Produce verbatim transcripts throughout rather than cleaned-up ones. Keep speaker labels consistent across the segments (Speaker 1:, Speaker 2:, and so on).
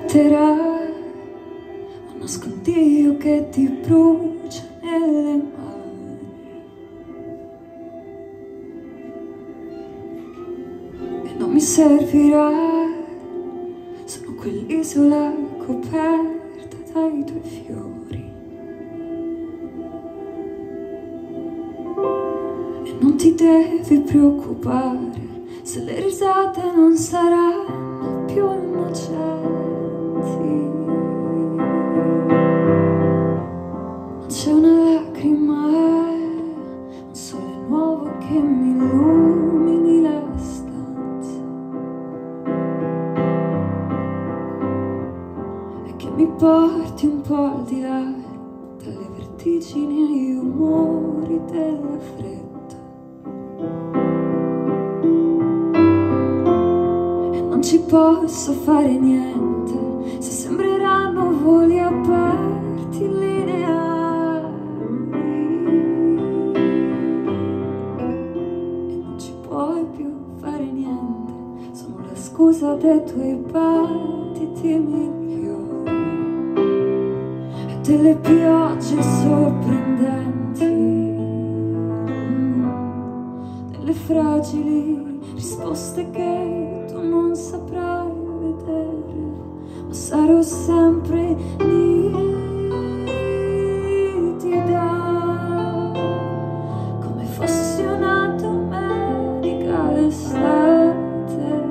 Speaker 1: scatterà un nascondiglio che ti brucia nelle mani e non mi servirà, sono quell'isola coperta dai tuoi fiori e non ti devi preoccupare se le risate non saranno più innocenti. Non c'è una lacrima, un sole nuovo che mi illumini la stanza e che mi porti un po' al di là dalle vertigini e gli umori della fretta. Non ci posso fare niente se sembreranno voli aperti lineari e non ci puoi più fare niente, sono la scusa dei tuoi battiti migliori e delle piogge sorprendenti, delle fragili risposte che tu non saprai vedere, ma sarò sempre nitida come fossi una domenica d'estate,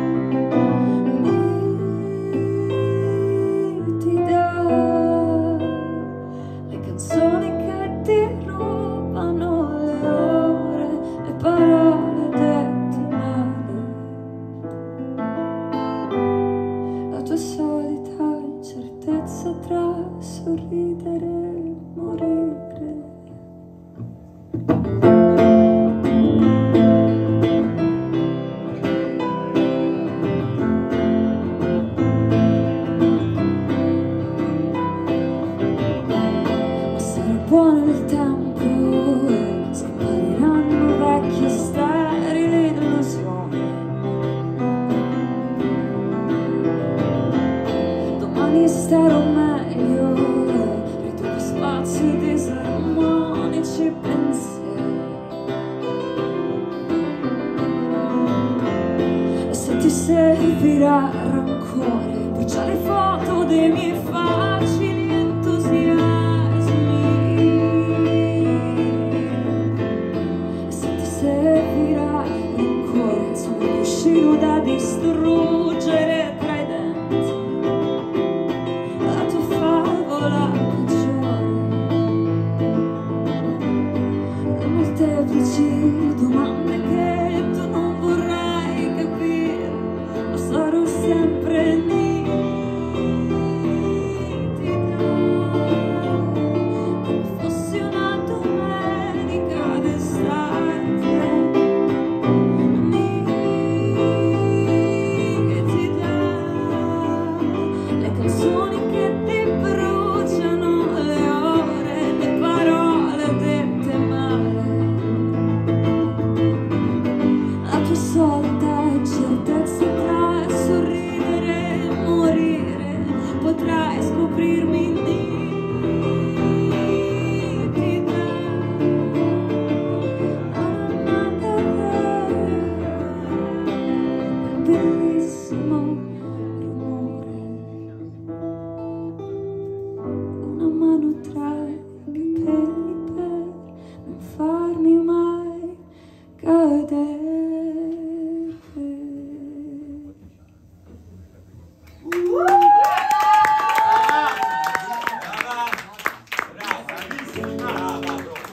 Speaker 1: nitida, le canzoni che ti rubano le ore, le parole dette male, la tua solita incertezza tra sorridere e morire. Ma sarà buono il tempo e scompariranno vecchie sterili illusioni. Domani starò meglio e ritrovo spazi disarmonici pensieri. E se ti servirà rancore, brucia le foto dei miei facili entusiasmi. E se ti servirà rancore, sono un cuscino da distruggere tra i denti, la tua favola peggiore, le molteplici domande che